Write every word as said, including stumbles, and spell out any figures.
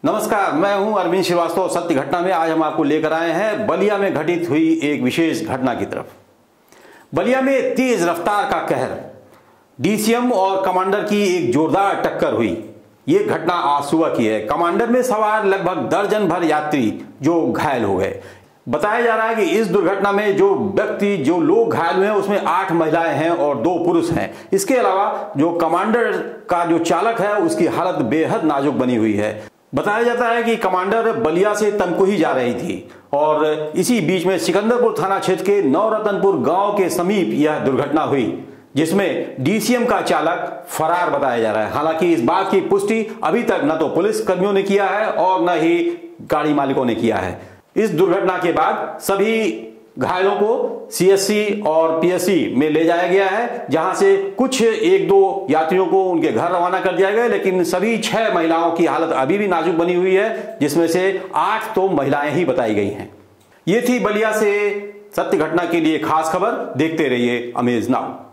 नमस्कार, मैं हूं अरविंद श्रीवास्तव। सत्य घटना में आज हम आपको लेकर आए हैं बलिया में घटित हुई एक विशेष घटना की तरफ। बलिया में तेज रफ्तार का कहर, डीसीएम और कमांडर की एक जोरदार टक्कर हुई। ये घटना आज सुबह की है। कमांडर में सवार लगभग दर्जन भर यात्री जो घायल हो गए। बताया जा रहा है कि इस दुर्घटना में जो व्यक्ति जो लोग घायल हुए हैं उसमें आठ महिलाएं हैं और दो पुरुष हैं। इसके अलावा जो कमांडर का जो चालक है उसकी हालत बेहद नाजुक बनी हुई है। बताया जाता है कि कमांडर बलिया से तनकुही जा रही थी और इसी बीच में सिकंदरपुर थाना क्षेत्र के नवरतनपुर गांव के समीप यह दुर्घटना हुई, जिसमें डीसीएम का चालक फरार बताया जा रहा है। हालांकि इस बात की पुष्टि अभी तक न तो पुलिस कर्मियों ने किया है और न ही गाड़ी मालिकों ने किया है। इस दुर्घटना के बाद सभी घायलों को सीएससी और पीएससी में ले जाया गया है, जहां से कुछ एक दो यात्रियों को उनके घर रवाना कर दिया गया, लेकिन सभी छह महिलाओं की हालत अभी भी नाजुक बनी हुई है, जिसमें से आठ तो महिलाएं ही बताई गई हैं। ये थी बलिया से सत्य घटना के लिए खास खबर। देखते रहिए अमेज नाउ।